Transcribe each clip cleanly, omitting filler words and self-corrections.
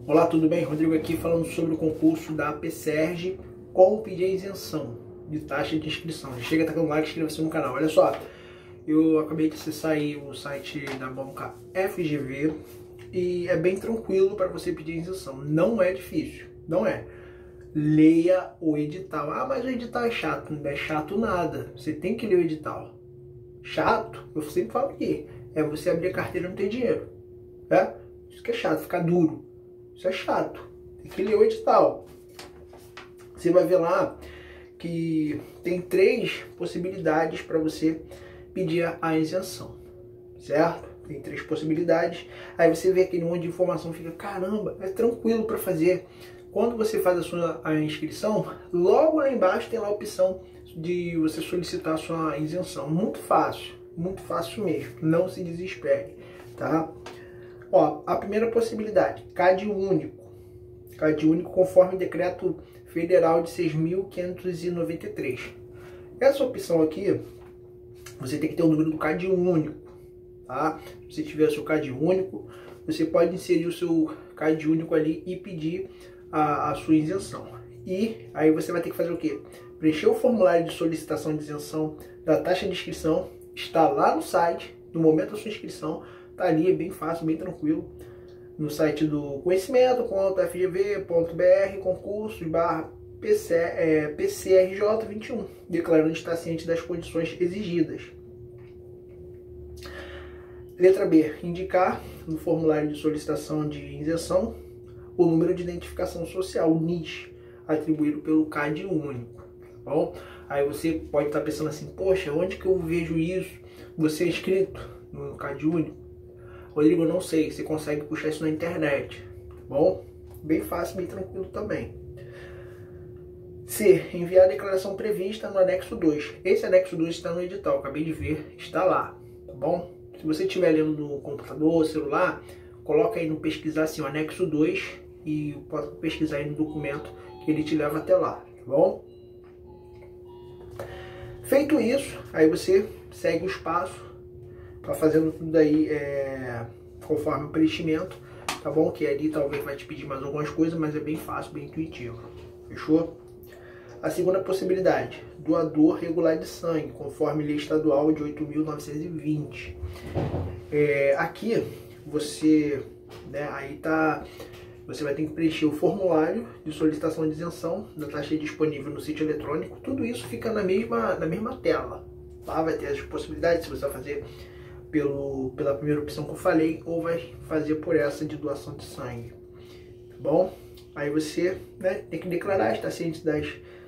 Olá, tudo bem? Rodrigo aqui falando sobre o concurso da APSERG, como pedir a isenção de taxa de inscrição. Chega, tá com um like e inscreva-se no canal. Olha só, eu acabei de acessar aí o site da banca FGV e é bem tranquilo para você pedir a isenção. Não é difícil, não é. Leia o edital. Ah, mas o edital é chato. Não é chato nada. Você tem que ler o edital. Chato, eu sempre falo aqui, é você abrir a carteira e não ter dinheiro. É? Isso que é chato, ficar duro. Isso é chato. Tem que ler o edital. Você vai ver lá que tem 3 possibilidades para você pedir a isenção. Certo? Tem 3 possibilidades. Aí você vê aquele monte de informação e fica, caramba, é tranquilo para fazer. Quando você faz a inscrição, logo lá embaixo tem lá a opção de você solicitar a sua isenção. Muito fácil mesmo. Não se desespere, tá? Ó, a primeira possibilidade, CAD único. CAD único conforme decreto federal de 6.593. Essa opção aqui, você tem que ter o número do CAD único, tá? Se você tiver o seu CAD único, você pode inserir o seu CAD único ali e pedir a sua isenção. E aí você vai ter que fazer o quê? Preencher o formulário de solicitação de isenção da taxa de inscrição, está lá no site, no momento da sua inscrição, tá ali, é bem fácil, bem tranquilo, no site do conhecimento.fgv.br, concursos/PCRJ21, declarando estar ciente das condições exigidas. Letra B, indicar no formulário de solicitação de isenção o número de identificação social, o NIS, atribuído pelo CAD único, tá bom? Aí você pode estar pensando assim, poxa, onde que eu vejo isso? Você é inscrito no CAD único? Rodrigo, eu não sei, você consegue puxar isso na internet, tá bom? Bem fácil, bem tranquilo também. C, enviar a declaração prevista no anexo 2. Esse anexo 2 está no edital, acabei de ver, está lá, tá bom? Se você estiver lendo no computador, celular, coloca aí no pesquisar assim, o anexo 2 e pode pesquisar aí no documento que ele te leva até lá, tá bom? Feito isso, aí você segue os passos, tá fazendo tudo aí conforme o preenchimento, tá bom? Que ali talvez vai te pedir mais algumas coisas, mas é bem fácil, bem intuitivo, fechou? A segunda possibilidade, doador regular de sangue, conforme lei estadual de 8.920. Aqui você, aí tá, você vai ter que preencher o formulário de solicitação de isenção da taxa disponível no sítio eletrônico. Tudo isso fica na mesma tela, tá? Vai ter as possibilidades se você vai fazer pela primeira opção que eu falei ou vai fazer por essa de doação de sangue, tá bom? Aí você, tem que declarar, estar ciente das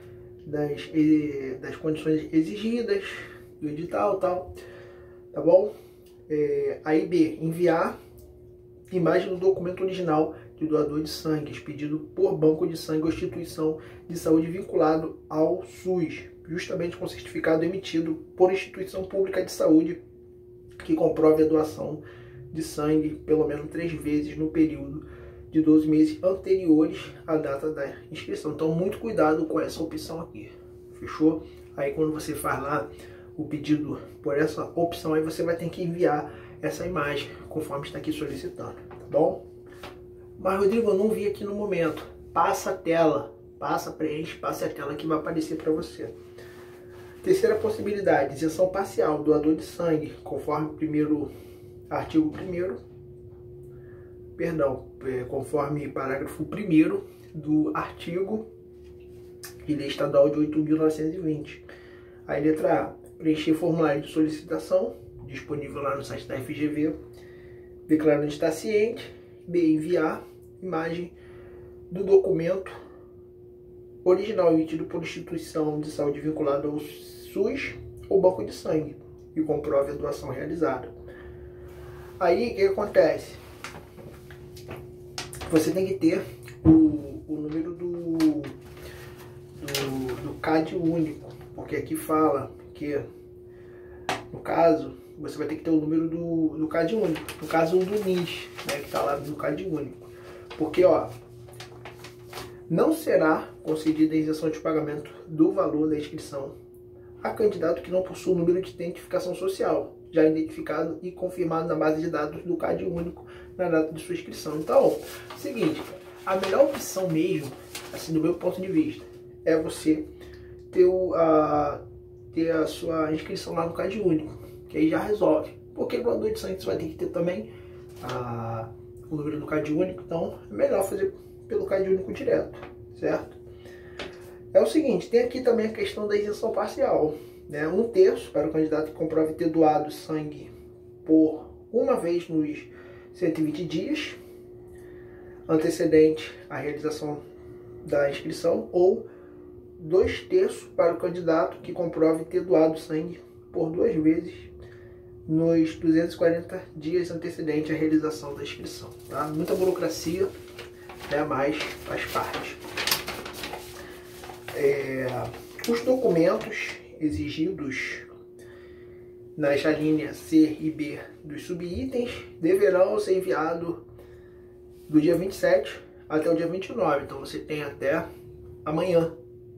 condições exigidas do edital, tal, tá bom? Aí B, enviar imagem do documento original de doador de sangue, expedido por banco de sangue ou instituição de saúde vinculado ao SUS, justamente com certificado emitido por instituição pública de saúde que comprove a doação de sangue pelo menos 3 vezes no período de 12 meses anteriores à data da inscrição. Então, muito cuidado com essa opção aqui, fechou? Aí, quando você faz lá o pedido por essa opção, aí você vai ter que enviar essa imagem, conforme está aqui solicitando, tá bom? Mas, Rodrigo, eu não vi aqui no momento. Passa a tela, preenche a tela que vai aparecer para você. Terceira possibilidade, isenção parcial, doador de sangue, conforme artigo 1º, conforme parágrafo 1º do artigo de lei estadual de 8.920. Aí, letra A, preencher formulário de solicitação, disponível lá no site da FGV, declarando estar ciente. B, enviar imagem do documento original emitido por instituição de saúde vinculada ao SUS ou banco de sangue e comprove a doação realizada. Aí, o que acontece? Você tem que ter o número do CAD único, porque aqui fala que, no caso, você vai ter que ter o número do CAD único, no caso do NIS, que está lá no CAD único. Porque, ó, não será concedida a isenção de pagamento do valor da inscrição a candidato que não possui o número de identificação social, já identificado e confirmado na base de dados do CAD único na data de sua inscrição. Então, seguinte, a melhor opção mesmo, assim, do meu ponto de vista, é você ter a sua inscrição lá no CadÚnico, que aí já resolve. Porque doador de sangue você vai ter que ter também o número do CadÚnico, então é melhor fazer pelo CadÚnico direto, certo? É o seguinte, tem aqui também a questão da isenção parcial, né? 1/3 para o candidato que comprove ter doado sangue por uma vez nos 120 dias antecedente à realização da inscrição, ou 2/3 para o candidato que comprove ter doado sangue por 2 vezes nos 240 dias antecedente à realização da inscrição. Tá? Muita burocracia, né? Mas faz parte. Os documentos exigidos nas alíneas C e B dos subitens deverão ser enviados do dia 27 até o dia 29. Então você tem até amanhã,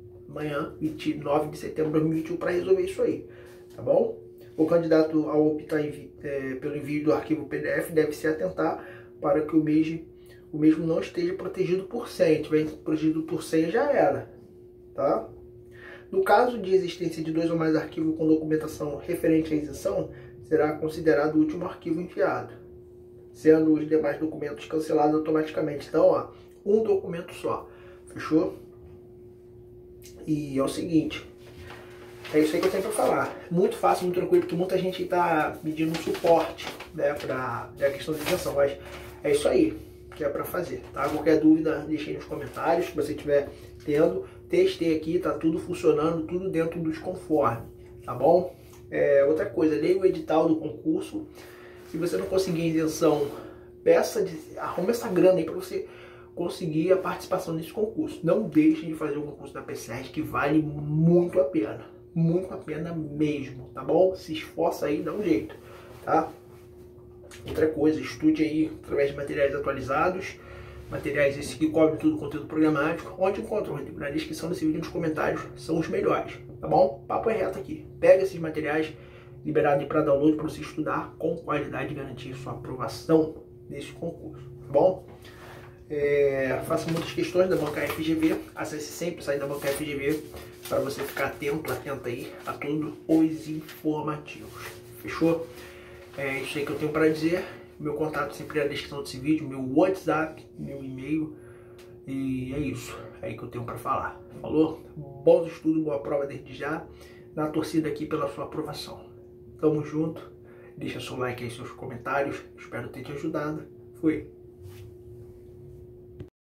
29 de setembro de 2021, para resolver isso aí, tá bom? O candidato, ao optar pelo envio do arquivo PDF, deve se atentar para que o mesmo não esteja protegido por senha. Se estiver protegido por senha, já era, tá? No caso de existência de 2 ou mais arquivos com documentação referente à isenção, será considerado o último arquivo enviado, sendo os demais documentos cancelados automaticamente. Então, ó, um documento só, fechou? E é o seguinte, é isso aí que eu tenho para falar. Muito fácil, muito tranquilo, porque muita gente está pedindo suporte, né, para a questão da isenção, mas é isso aí que é para fazer, tá? Qualquer dúvida, deixe aí nos comentários, se você estiver tendo. Testei aqui, tá tudo funcionando, tudo dentro dos conformes, tá bom? Outra coisa, leia o edital do concurso. Se você não conseguir isenção, arruma essa grana aí para você conseguir a participação nesse concurso. Não deixe de fazer o concurso da PSERG, que vale muito a pena mesmo, tá bom? Se esforça aí, dá um jeito, tá? Outra coisa, estude aí através de materiais atualizados, materiais esses que cobrem todo o conteúdo programático. Onde encontra o link na descrição desse vídeo e nos comentários, são os melhores, tá bom? Papo é reto aqui. Pega esses materiais liberados para download para você estudar com qualidade e garantir sua aprovação nesse concurso, tá bom? Faça muitas questões da banca FGV, acesse sempre o site da banca FGV para você ficar atenta aí a todos os informativos, fechou? É isso aí que eu tenho para dizer. Meu contato sempre é na descrição desse vídeo, meu WhatsApp, meu e-mail, e é isso aí que eu tenho para falar. Falou? Bons estudos, boa prova desde já, na torcida aqui pela sua aprovação. Tamo junto, deixa seu like aí, seus comentários, espero ter te ajudado. Fui!